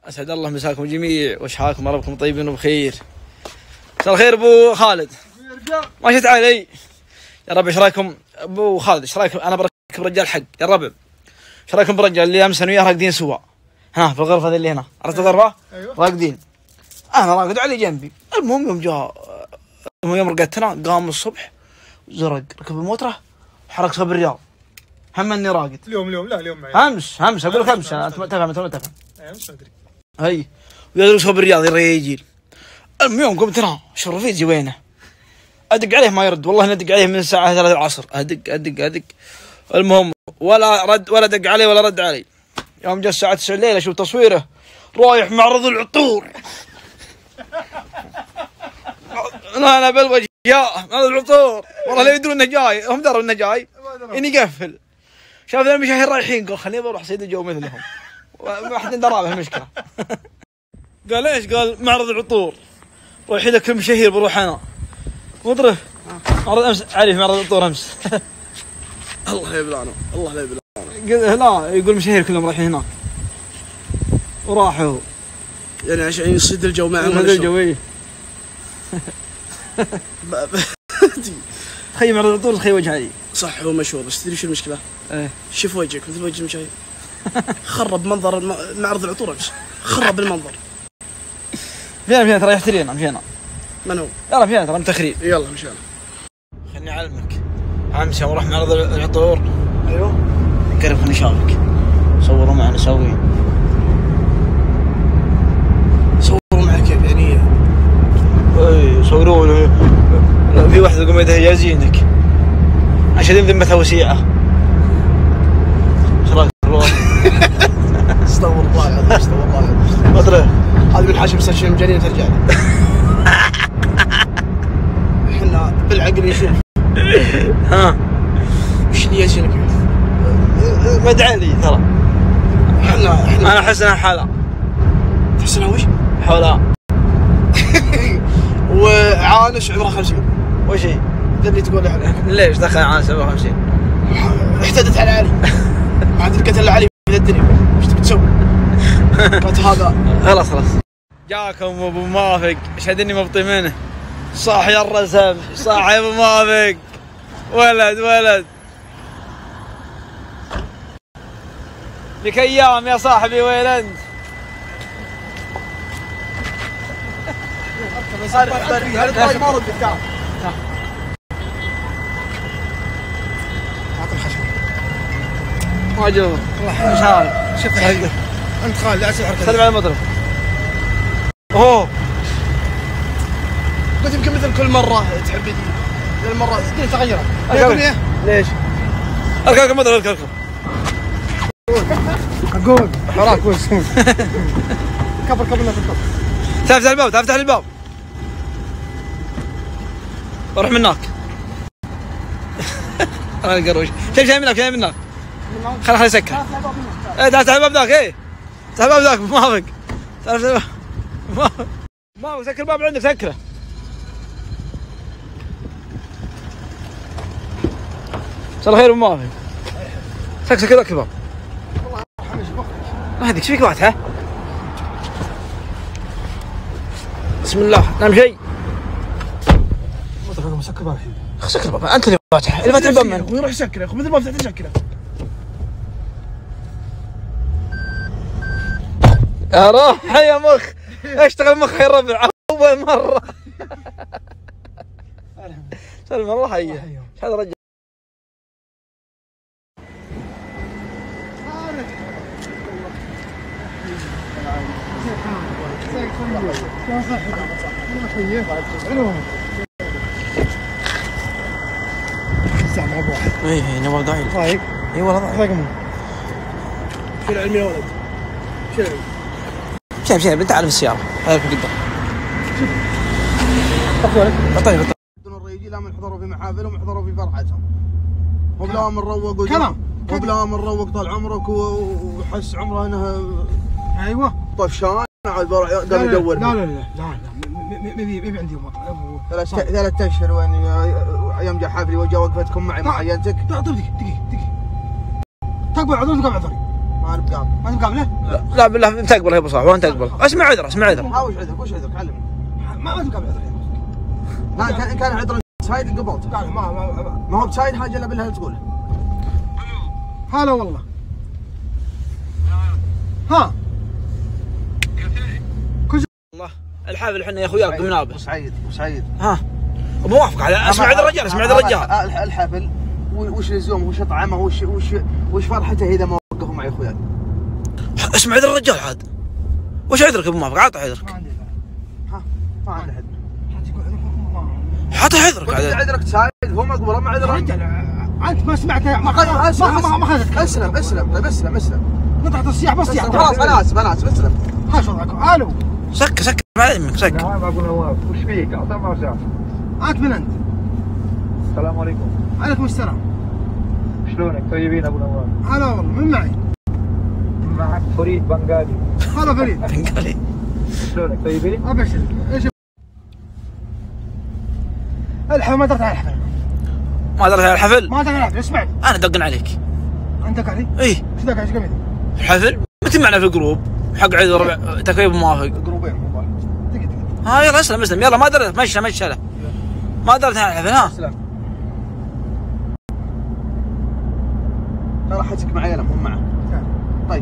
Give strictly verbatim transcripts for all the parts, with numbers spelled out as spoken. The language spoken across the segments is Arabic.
اسعد الله مساكم جميع واشحاكم ربكم طيبين وبخير. مساء الخير ابو خالد. ما شفت علي يا ربع. ايش رايكم ابو خالد؟ ايش رايكم؟ انا بركب رجال حق يا الربع. ايش رايكم بالرجال اللي امس انا وياه راقدين سوا؟ ها في الغرفه اللي هنا، عرفت الغرفه؟ ايوه راقدين. انا راقد علي جنبي. المهم يوم جاء يوم رقدتنا قام الصبح زرق ركب الموتره وحرك صوب الرياض. هم اني راقد. اليوم اليوم لا اليوم معي. امس امس اقول لك امس انت ما تفهم انت ما تفهم. امس ادري. هي ويا صوب الرياض الرجال. المهم قمت انا شو رفيقي وينه؟ ادق عليه ما يرد، والله ندق عليه من الساعه ثلاثة العصر، ادق ادق ادق. المهم ولا رد ولا دق علي ولا رد علي. يوم جاء الساعه تسعة الليل اشوف تصويره رايح معرض العطور. لا انا بالوجه يا معرض العطور، والله لا يدرون انه جاي، هم دروا انه جاي اني يقفل. شاف المشاهير رايحين قال خليني بروح صيد الجو مثلهم، ما حد درى به المشكله. قال ايش؟ قال معرض العطور رايحين لك المشاهير بروح انا. مدري معرض امس علي في معرض العطور امس. الله لا يبلعنا الله لا يبلعنا. لا يقول المشاهير كلهم رايحين هناك وراحوا يعني عشان يصيد الجو معهم. يصيد الجو ايه. تخيل معرض العطور تخيل وجه علي. صح هو مشهور بس تدري شو المشكله؟ ايه شوف وجهك مثل وجه المشاهير. خرب منظر معرض العطور امس، خرب المنظر. فينا فينا ترى يحترينا مشينا. من هو؟ يلا فينا ترى متاخرين. يلا مشينا. خلني اعلمك امس يوم رحنا معرض العطور. ايوه قرب خليني اشارك. صوروا معنا سوي. صوروا معك كيف يعني؟ اي صوروا في واحده قميدها جايزينك عشان ذمتها وسيعه. ايش رايك والله؟ استغفر الله العظيم استغفر الله العظيم. ما ادري هذه من حاشم سشم مجانين ترجع لي. احنا بالعقل يشوف. ها وش اللي يجينك؟ مدعي لي ترى. احنا احنا انا احس انها حلا. تحس انها وش؟ حلا. وعانش عمره خمسين. وش هي؟ ذا اللي تقول لي ليش دخل عانش عمره خمسين؟ احتدت على علي. ما عاد لقيت الا علي في الدنيا. وش تبي تسوي؟ قالت هذا خلاص خلاص. جاكم ابو موافق اشهد اني مبطي منه. صاح يا الرسم صاح يا ابو موافق. ولد ولد لك ايام يا صاحبي وين انت؟ هذا ما ردك تعال. اعطي الخشب. ما جوه والله مش عارف. شوف انت خالد لا تسوي حركه. سلم على المضرب. اوه قلت يمكن مثل كل مره تحب دي المره الدنيا تغيرت. الدنيا ليش؟ اركب المضرب اركب اقول حراك وش كبر كبر لنا في الطب. تفتح الباب تفتح الباب روح من هناك. انا القروش شايف شايف منك شايف منك. خل خل يسكر. ايه تعال الباب ذاك. ايه تعال الباب ذاك موافق. تعال الباب موافق موافق. سكر الباب عندك سكره. مساء الخير ابو موافق. سكر سكر ذاك الباب. ما هديك ايش فيك واحد ها؟ بسم الله نعم شيء. ما مسكر الباب الحين. سكر الباب انت اللي فاتح اللي فاتح الباب من؟ اخوي روح سكره يا اخوي مثل ما فتحت سكره. يا روح يا مخ اشتغل مخ يا ربع اول مره. سلم الله حيه. هذا رجل مع ابو واحد. اي اي نواف ضعيف. رايق؟ اي والله ضعيف. شو العلم يا ولد؟ شو العلم؟ شايف شايف انت عارف السياره هذا في قدام. شوف طيب طيب. الرجال لا من حضروا في محافلهم وحضروا في فرحتهم. وبلا من روق كلام. وبلا من روق طال عمرك وحس عمره انه ايوه طفشان قام يدور. لا لا لا لا لا ما بي عندي وقت. ثلاث ثلاث اشهر وين يوم جاء حافلي وجا وقفتكم معي مع عيالتك. طيب دقيقه دقيقه دقيقه تقبل عذري تقبل عذري. ما انا بقابل. ما تقابله؟ لا, لا بالله انت تقبل يا ابو صالح وانت تقبل. اسمع عذر اسمع عذر. ها وش عذرك وش عذرك علمني. ما ما تقابل عذر. لا كان كان عذرك سايد قبلت. قال ما ما ما هو بسايد حاجه الا بالله تقولها. هلا والله. ها والله الحافل احنا يا اخوياك بمنابه. ابو سعيد ابو سعيد. ها موافق على اسمع عذر الرجال اسمع عذر الرجال. الحفل وش لزومه وش طعمه وش وش وش فرحته اذا ما وقفوا معي اخوياي. اسمع عذر الرجال عاد. وش عذرك ابو موافق؟ عطى عذرك. ها ما عندي حد. عطى عذرك عاد. عذرك سايد هو ما قبل ما عذر. انت ما سمعت ما ما ما خذتك. اسلم اسلم طيب اسلم اسلم. نطلع الصياح بس صياح. خلاص انا اسف انا اسف اسلم. ها شو وضعكم؟ الو. سك سك ما يهمك سك. نعم ابو نواف وش فيك؟ اعطى مرجع. انت من انت؟ السلام عليكم. عليكم السلام. شلونك؟ طيبين ابو نواف؟ هلا والله من معي؟ معك فريد بنغالي. هلا فريد. بنغالي. شلونك طيبين؟ ابشرك ايش الحفل ما درت على الحفل. ما درت على الحفل؟ ما درت على الحفل اسمعني. انا دقن عليك. انت دق علي؟ اي. ايش دق علي؟ ايش قبل؟ الحفل؟ متى معنا في الجروب؟ حق عذر تكويب موافق. جروبين مو واحد. دق دق. ها يلا اسلم اسلم يلا ما درت مشى مشى له. ما درت على الحفل ها؟ اسلم. ترى حجك معي انا مو معه. طيب.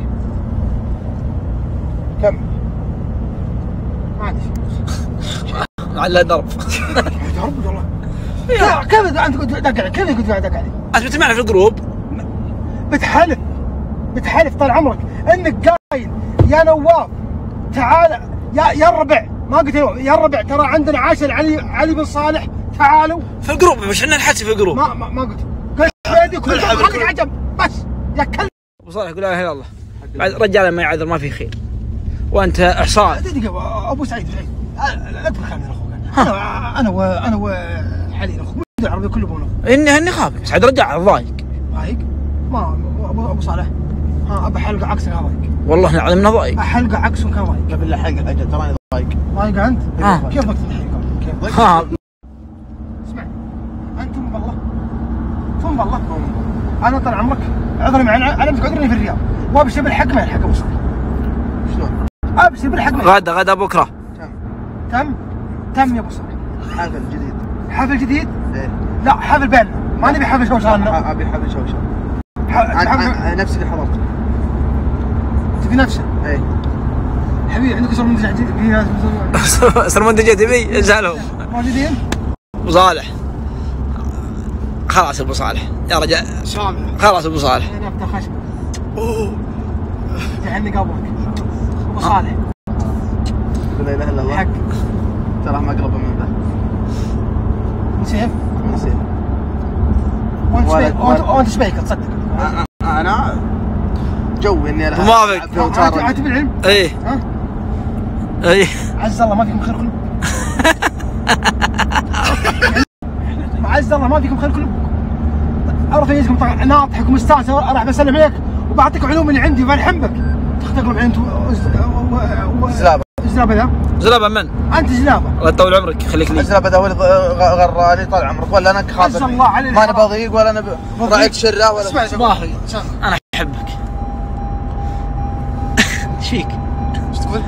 كم؟ ما عندي شيء. على درب. درب والله. كيف انت قلت دق علي؟ كيف قلت دق علي؟ انت متى معنا في الجروب؟ بتحلف بتحلف طال عمرك انك قايل يا نواف تعال يا يا الربع ما قلت يا الربع ترى عندنا عاشر علي علي بن صالح تعالوا في الجروب مش احنا نحكي في الجروب. ما ما, ما قلت قلت بيدي كل حق عجب بس يا كلب. ابو صالح يقول لا اله الا الله. بعد رجال ما يعذر ما في خير. وانت احصان. دقيقه ابو سعيد سعيد لا تبخلني اخوك. انا انا وانا وحليل اخوك العربيه كله بونه. اني هني خابر سعد رجع ضايق. ضايق؟ ما ابو ابو صالح ها ابى حلقه عكسك ضايق. والله العظيم انه ضايق. حلقه عكسك كان ضايق. قبل لا حلقه اجل تراني ضايق. ضايق انت؟ ها كيف وقت الحلقه؟ كيف ضايق؟ ها اسمع انتم بالله ثم بالله انا طال عمرك عذري معي انا متقدرني في الرياض وابشر بالحق ما يلحق ابو صالح. شلون؟ ابشر بالحق ما غدا غدا بكره. تم تم تم يا ابو صالح. حفل جديد. حفل جديد؟ ايه. لا حفل بيننا ما نبي حفل شوشان. ابي حفل شوشان. انا نفس اللي حضرته. تبي نفسه؟ ايه. حبيبي عندك صار منتج جديد في ناس صار منتج تبي اسالهم. موجودين؟ ابو صالح خلاص ابو صالح يا رجال سامع خلاص ابو صالح. انا ابدا خشم. اوه جعلني قبلك ابو صالح. لا اله الا الله. حق ترى ما اقرب من ذا. نسيف؟ نسيف. وانت سبيك وانت سبيك تصدق. انا جوي اني انا موافق. عاد بالعلم؟ ايه ها؟ ايه عز الله ما فيكم خير كلكم. عز الله ما فيكم خير كلكم. اعرف يجيكم طبعا ناطحك ومستانس راح بسلم عليك وبعطيك علوم اللي عندي وبلحم بك. تقلب انت زلابه. زلابه ذا؟ زلابه من؟ انت زلابه. الله يطول عمرك يخليك لي. زلابه ذا هو اللي غراني طال عمرك ولا انا خاطر. عز الله عليك. ما انا بضيق ولا انا راعيت شره ولا. اسمع صباحي انا احبك. ايش فيك؟ ايش تقول؟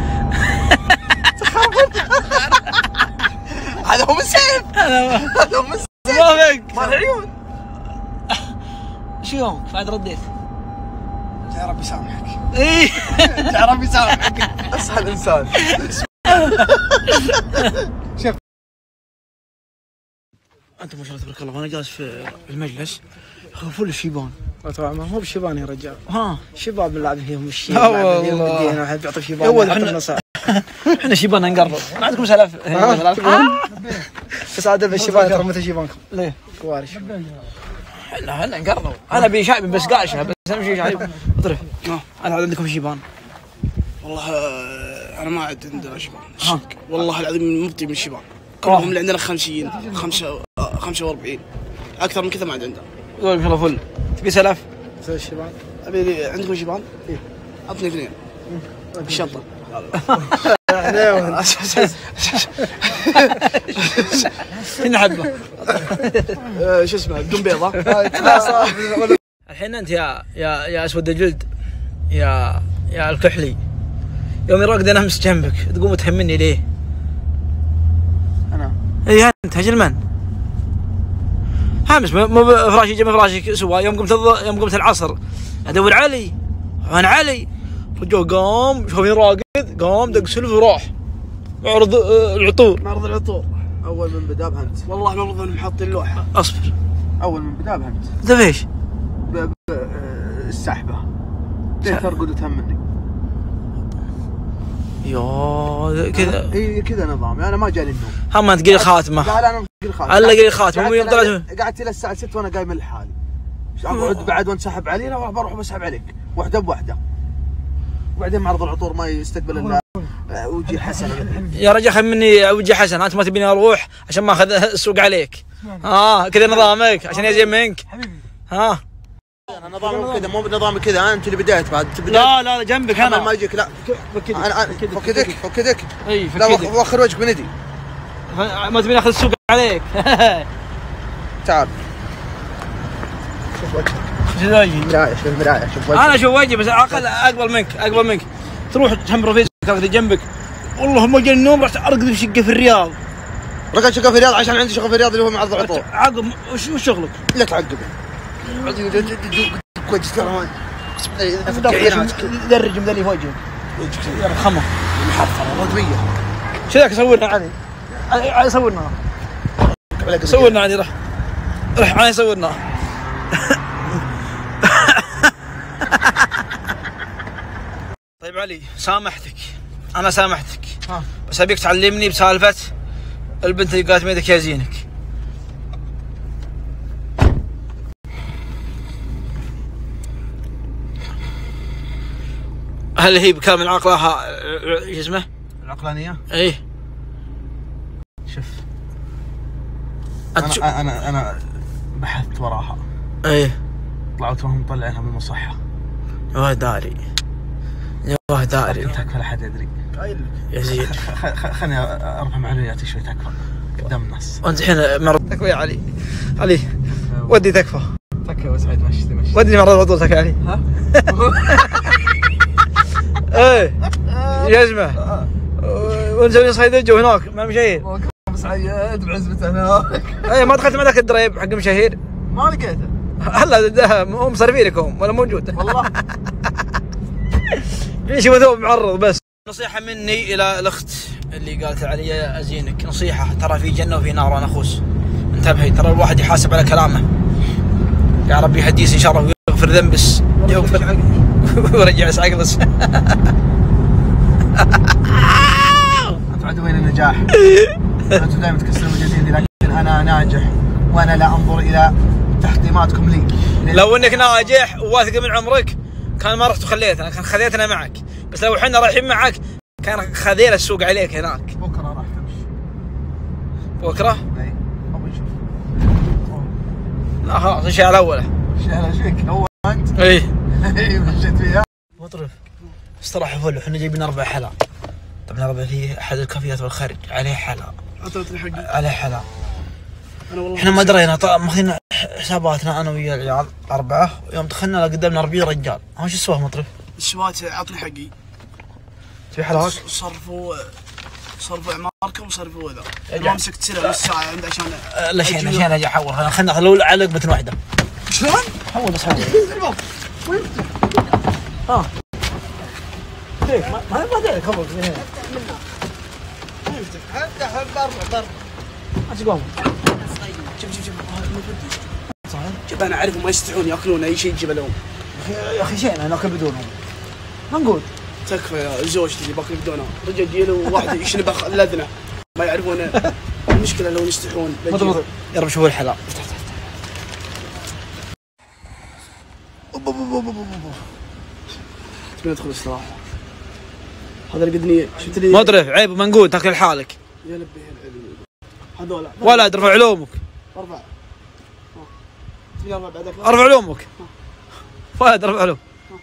هذا هو مسيف. هذا هو مسيف. موافق. مال عيون. شو يومك؟ بعد رديت. يا رب يسامحك. ايه يا رب يسامحك. اسهل انسان. شوف انت ما شاء الله تبارك الله وانا جالس في المجلس فل الشيبان. طبعا ما هو بشيبان يا رجال. ها شباب نلعب فيهم الشيب. لا والله انا احب اعطي شيبان. اول احنا احنا شيبان نقرب. ما عندكم سلف هنا؟ بس عاد بالشيبان ترى مثل شيبانكم. ليه؟ كوارش. احنا احنا نقرب. انا ابي شايب بس قاشه بس اهم شيء شايب. اطرف. انا عندكم شيبان. والله انا ما عاد عندنا شيبان. والله العظيم مبطي من الشيبان. كلهم اللي عندنا خمسين خمسة خمسة وأربعين اكثر من كذا ما عاد عندنا. ما شاء الله فل. تبي سلف؟ زي الشيبان. ابي عندكم شيبان؟ ايه. عطني اثنين. بالشنطه. هنا حبه. شو اسمه بدون بيضه. الحين انت يا يا يا اسود الجلد يا يا الكحلي يوم يراقد انا امس جنبك تقوم تهمني ليه؟ انا اي انت هجلمان امس مو فراشي جنب فراشي سوا يوم قمت الض... يوم قمت العصر ادور علي وين علي؟ رجال قام شوفني راقد قام دق سلف وراح معرض العطور. معرض العطور اول من بدا بهمت. والله المفروض انهم حاطين لوحه. اصبر اول من بدا بهمت. ذا ايش؟ السحبه ليه ترقد وتهمني؟ يا كذا اي كذا نظام انا ما جاني النوم. هم انت قلي خاتمه. لا لا انا قلي خاتمه. الا قلي خاتمه مو يوم طلعت قعدت الى الساعه ستة وانا قايم لحالي. اقعد بعد وانسحب علي لا بروح بسحب عليك واحده بواحده. وبعدين معرض العطور ما يستقبل الا وجه حسن. يا رجال خذ مني وجه حسن انت ما تبيني اروح عشان ما اخذ السوق عليك. ها آه كذا نظامك عشان يزين منك. ها انا نظامي كذا مو بنظامي كذا انت اللي بديت بعد لا لا جنبك انا ما يجيك لا انا فك يدك فك يدك اي فك لا يدك وخر وجهك من يدي ما تبيني اخذ السوق عليك. تعال شوف وجهك شوف وجهي مرايه شوف المرايه شوف وجهك انا اشوف وجهي بس اقل اقبل منك اقبل منك تروح تحمر فيسك تاخذ جنبك والله ما جاني النوم رحت ارقد في شقه في الرياض. رقد شقه في الرياض عشان عندي شقه في الرياض اللي هو معرض العطور. عقب وش وش شغلك؟ لا تعقب وجهك ترى درج مذلي في وجهك يا خمه محفره رضويه شذاك صورنا علي علي صورنا صورنا علي راح راح علي صورنا. طيب علي سامحتك انا سامحتك بس ابيك تعلمني بسالفه البنت اللي قالت ميدك يا زينك. هل هي بكامل عقلها شو اسمه؟ العقلانيه؟ ايه شوف أنا انا انا انا بحثت وراها. ايه طلعت وهم مطلعينها من المصحه. يا داري يا داري تكفى لا حد يدري. يا زين خلني ارفع معنوياتي شوي تكفى قدام الناس. وانت الحين مرض تكفى يا علي علي ودي تكفى تكفى وسعيد مشي مشي ودي مرض الوضوء تكفى علي. ها؟ ايه يزمه ونسوي صيد الجو هناك مع مشاهير. سعيد بعزبة هناك. ايه ما دخلت معك الدريب حق مشاهير؟ ما لقيته. هلا هم مصرفين لكم ولا موجود؟ والله. في شيء ثوب معرض بس. نصيحة مني إلى الأخت اللي قالت علي أزينك نصيحة ترى في جنة وفي نار أنا أخوس انتبهي ترى الواحد يحاسب على كلامه. يا ربي يهديس إن شاء الله ويغفر ذنبس يغفر ورجع اسعق بس. أنتم عدوين النجاح. أنتم دائما تكسرون جديدي لكن أنا ناجح وأنا لا أنظر إلى تحطيماتكم لي. لو إنك ناجح وواثق من عمرك كان ما رحت وخليتنا كان خذيتنا معك بس لو احنا رايحين معك كان خذينا السوق عليك هناك. بكرة راح تمشي. بكرة؟ اي أبغى نشوف. لا خلاص الشيء على أوله. الشيء على شيك أول أنت. إيه. إيه مشيت فيها. مطرف استراحة فل احنا جايبين أربع حلا. طبعا أربع في أحد الكافيات والخارج عليه حلا. أعطيتني حقي. عليه حلا. أنا والله. احنا ما درينا طبعا ماخذين حساباتنا أنا ويا العيال أربعة يوم دخلنا قدامنا أربعين رجال. ها شو السواه مطرف؟ السوات عطني حقي. تبي حلاك؟ صرفوا صرفوا اعماركم وصرفوا ذا. انا مسكت سلة نص ساعة عند عشان لا شيء عشان اجي احول خلينا ناخذ على لقمة واحدة. شلون؟ حول بس حول. ها. ما ما ما ادري خبر هنا. افتح برا برا. ايش قوم؟ شوف شوف شوف. شوف انا اعرفهم ما يستحون ياكلون اي شيء تجيب لهم. يا اخي شيء انا ناكل بدونهم. ما نقول. تكفى يا زوجتي اللي باكل بدونها، رجال جيله وواحد يشنب الاذنه ما يعرفون المشكله لو يستحون. مضبوط يا رب شوفوا الحلا. افتح افتح. تبي ندخل استراحه. هذا اللي قدني شفت لي مضرف عيب ومنقود تاكل لحالك. يا لبي هذول ولا ارفع علومك. اربع. تبي اربع بعدك؟ ارفع علومك. فهد ارفع علوم.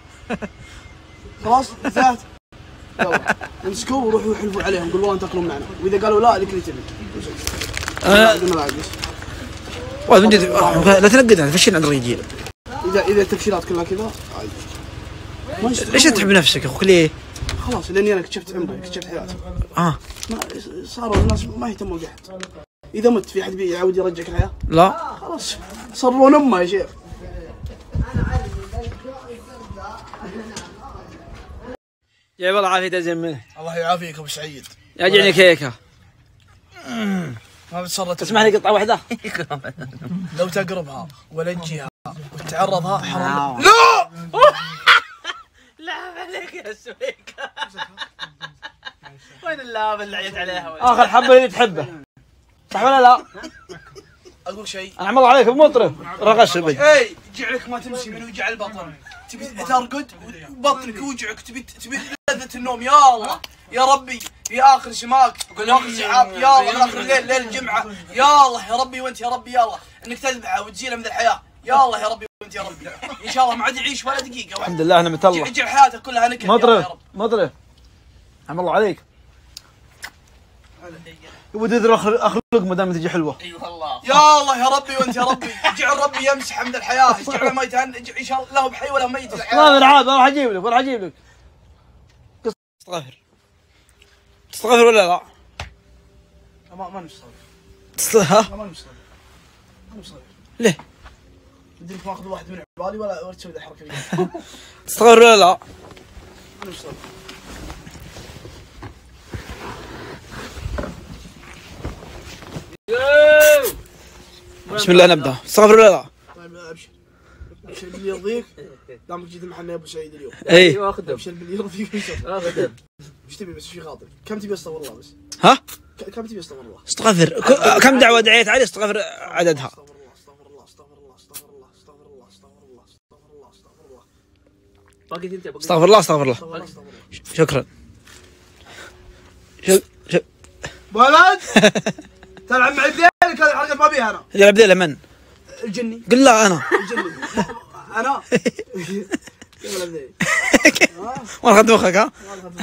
خلاص انتهت. يلا امسكوا وروحوا يحلفوا عليهم قولوا والله تاكلون معنا واذا قالوا لا لك اللي تبي. انا والله من جد لا تنقدنا تفشلنا عند الرجال. اذا اذا التفشيلات كلها كذا عادي. ليش تحب نفسك اخوك ليه؟ خلاص لاني انا اكتشفت عمري اكتشفت حياتي. اه ما صاروا الناس ما يهتمون بأحد. اذا مت في احد بيعود يرجعك الحياه؟ لا خلاص صرون امه يا شيخ. جايب الله عافية زين منه. الله يعافيك ابو سعيد. يجعني كيكه. ما بتصرت تسمح لي قطعه واحده؟ لو تقربها ولا تجيها وتعرضها حرام. لا لا عليك يا سويكا. وين اللعبه اللي عيت عليها؟ اخر حبه اللي تحبه صح ولا لا؟ اقول شيء انا عم الله عليك ابو مطرف رغش بي. اي جعلك ما تمشي من وجع البطن، تبي ترقد وبطنك يوجعك، تبي تبي لذة النوم. يا الله يا ربي في اخر سماك واخر سحاب يا الله اخر الليل ليل الجمعه يا الله يا ربي وانت يا ربي يا الله انك تذبحه وتزيله من الحياه يا الله يا ربي وانت يا ربي ان شاء الله ما عاد يعيش ولا دقيقه واحده. الحمد لله نعمة الله. اجعل حياته كلها نكد. مطرف مطرف عم الله عليك. ودي اخلق ما دام تجي حلوه. اي والله يا الله يا ربي وانت يا ربي اجعل ربي يمسح من الحياه، اجعله ما يتهنى ان شاء الله لا هو بحي ولا ميت في الحياه. ما عاد راح اجيب لك راح اجيب لك. تستغفر تستغفر ولا لا؟ ما ما نستغفر. تستغفر؟ ما نستغفر. ما نستغفر. ليه؟ بدك ماخذ واحد من عبالي ولا ولا تسوي ذا الحركه؟ تستغفر ولا لا؟ ما نستغفر. بسم الله نبدا. تستغفر ولا لا؟ طيب ابشر ابشر باللي يرضيك دامك جيت محل ابو سعيد اليوم. اي ابشر باللي يرضيك ايش تبي بس في خاطر؟ كم تبي استغفر الله بس؟ ها؟ كم تبي استغفر الله؟ استغفر كم دعوه دعيت عليه استغفر عددها. استغفر الله استغفر الله استغفر الله استغفر الله استغفر الله استغفر الله استغفر الله استغفر الله. باقي انت باقي استغفر الله استغفر الله. شكرا. شك شك ولد تلعب مع بديلك هذه الحركه ما بيها انا. اللي عبد الله من؟ الجني. قل لا انا. الجني انا. ما اخذت مخك ها؟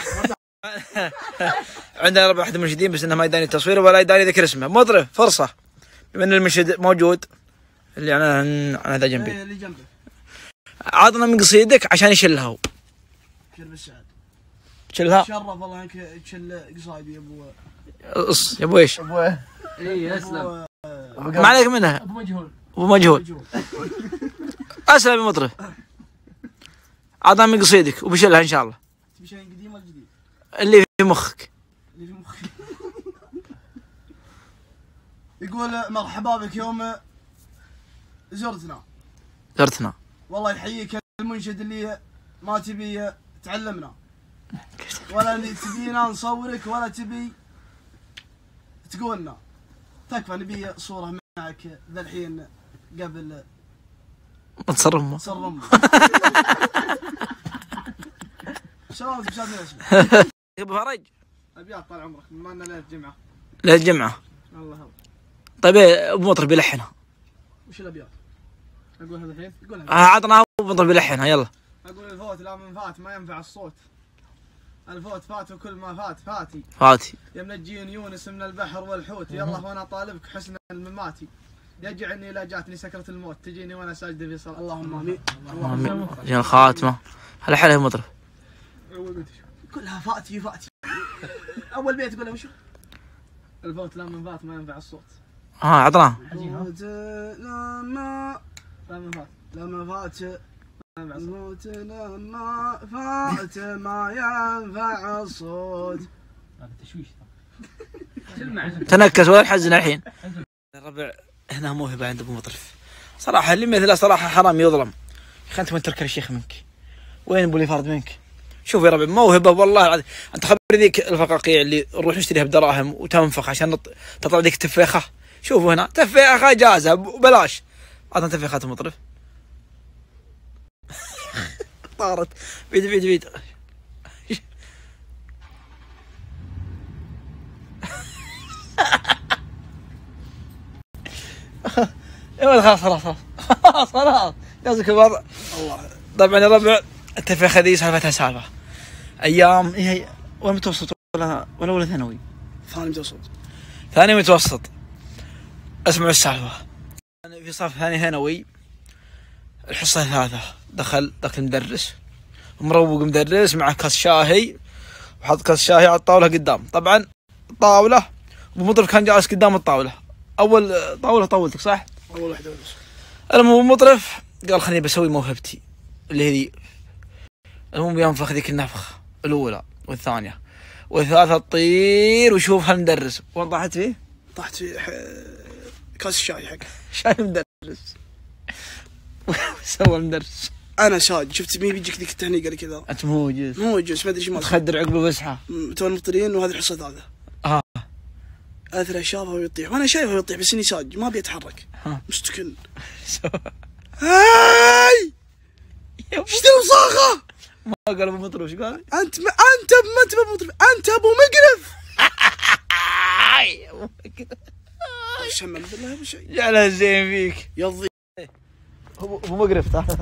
عندنا ربع احد المنشدين بس انه ما يداني التصوير ولا يداني ذكر اسمه. مطرف فرصه بما ان المنشد موجود اللي انا عن هذا جنبي. اللي جنبه عطنا من قصيدك عشان يشلها هو. شل بالسعد. تشلها؟ شرف والله انك تشل قصايدي يا ابو. قص يا ابو ايش؟ ابو ايه؟ اي اسلم. ما عليك منها. ابو مجهول. ابو مجهول. اسلم يا مطرف. عطنا من قصيدك وبشلها ان شاء الله. تبي شيء قديم ولا جديد؟ اللي في مخك. اللي في مخي. يقول مرحبا بك يوم زرتنا. زرتنا. والله يحييك المنشد اللي ما تبي تعلمنا ولا اللي تبينا نصورك ولا تبي تقولنا. تكفى نبي صورة معك ذا الحين قبل ما تصرم تصرم. شلونك بشاد الاسم؟ ابو فرج. ابيات طال عمرك بما اننا ليله الجمعة. ليله الجمعة. الله هو. طيب ابو مطرف بيلحنها. وش الابيات؟ اقولها الحين؟ قولها. عطنا ابو مطرف بيلحنها يلا. اقول الفوت لا من فات ما ينفع الصوت. الفوت فات وكل ما فات فاتي. فاتي. يا منجين يونس من البحر والحوت يلا وانا طالبك حسن المماتي. يجعني لا جاتني سكرة الموت تجيني وانا ساجد في صلاة. اللهم امين. اللهم امين. جينا الخاتمة. هلا حلها مطرف. كلها فاتي فاتي. اول بيت تقولها وشو؟ الفوت لا من فات ما ينفع الصوت. ها عطناها. الفوت لما لا من فات لما فات الفوت لما فات ما ينفع الصوت. هذا تشويش. تنكس ولا نحزن الحين. الربع هنا موهبة عند ابو مطرف. صراحة اللي مثله صراحة حرام يظلم. يا اخي انت وين تركن الشيخ منك؟ وين ابو لي فرد منك؟ شوف يا ربع موهبة والله العظيم. انت خبر ذيك الفقاقيع اللي نروح نشتريها بدراهم وتنفخ عشان نط... تطلع ذيك التفيخة. شوفوا هنا تفيخة جاهزة ببلاش. عطنا تفيخات المطرف. طارت بيد بيد بيد. يا ولد خلاص خلاص خلاص خلاص جازك الوضع. الله طبعا يا ربع التفيخة ذي سالفتها سالفة ايام هي ولا متوسط ولا ولا ولا ثانوي؟ ثاني متوسط. ثاني متوسط. اسمعوا السالفة. أنا في صف ثاني ثانوي الحصة الثالثة دخل دخل المدرس مروق مدرس معه كاس شاهي، وحط كاس شاهي على الطاوله قدام. طبعا الطاوله ابو مطرف كان جالس قدام الطاوله، اول طاوله طاولتك صح؟ اول واحده بس. المهم ابو مطرف قال خليني بسوي موهبتي اللي هي ذي. المهم ينفخ ذيك النفخه الاولى والثانيه والثالثه تطير، وشوف هالمدرس وين طاحت فيه؟ طحت في ح... كاس الشاي حق. شايف المدرس سوى المدرس. انا ساج شفت مين بيجيك ذيك التهنيقه اللي كذا. انت مو جيس مو جوز ما ادري ايش ما تخدر عقب بسحه. تو المبطلين وهذه الحصه هذا. اه اثر شافه ويطيح وانا شايفه يطيح بس اني ساج ما بيتحرك. ها. مستكن. هاي ايش ذي الوساخه؟ ما قال ابو مطرف ايش قال؟ انت ما انت ما انت ابو مطرف، انت ابو مقرف. شمل بالله ابو شيء جعلها زين فيك يا الضي. ابو ابو مقرف. تعال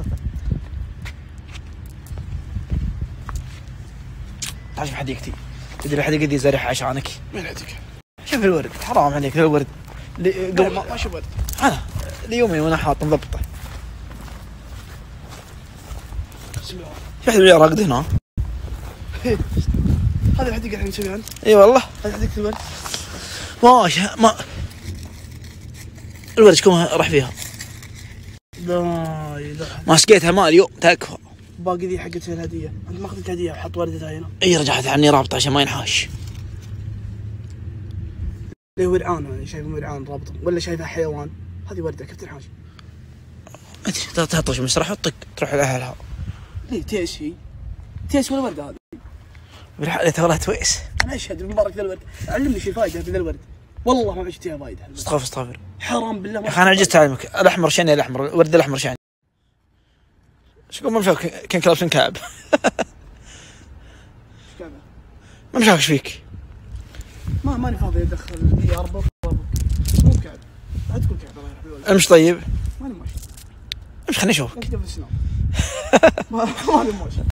تعال شوف حديقتي. تدري حديقتي زارعها عشانك. وين عندك؟ شوف الورد حرام عليك الورد. لا ما ما شفت. انا ليومين وانا حاط مضبطه. في احد راقد هنا. هذه الحديقه الحين نسويها انت. اي والله هذه حديقه الورد. ماشي ما الورد شكون راح فيها؟ لا اله ما سقيتها ماء اليوم تكفى. باقي ذي حقت الهديه، انت ما اخذت هديه وحط وردتها هنا. اي رجعت عني رابطه عشان ما ينحاش. ليه ورعان انا شايفه ورعان رابطه ولا شايفها حيوان؟ هذه ورده كيف تنحاش؟ انت تهطش مسرح وطق تروح لاهلها. ليه تيس هي؟ تيس ولا ورده هذه؟ بالحالة والله تويس. انا اشهد مبارك ذا الورد، علمني شي فايده في ذا الورد. والله ما عشت فيها فايده. استغفر استغفر. حرام بالله. يا اخي انا عجزت اعلمك الاحمر شني الاحمر الورد الاحمر شني. ايش ما مشاك كان كلابسن كعب. ما مشاك ايش فيك؟ ما ماني فاضي ادخل هي اربط رابط. مو كعب. لا تقول كعب الله يرحمه الوالد. امش طيب. ماني ماشي. امش خليني اشوفك. انت قبل السناب. ماني ماشي.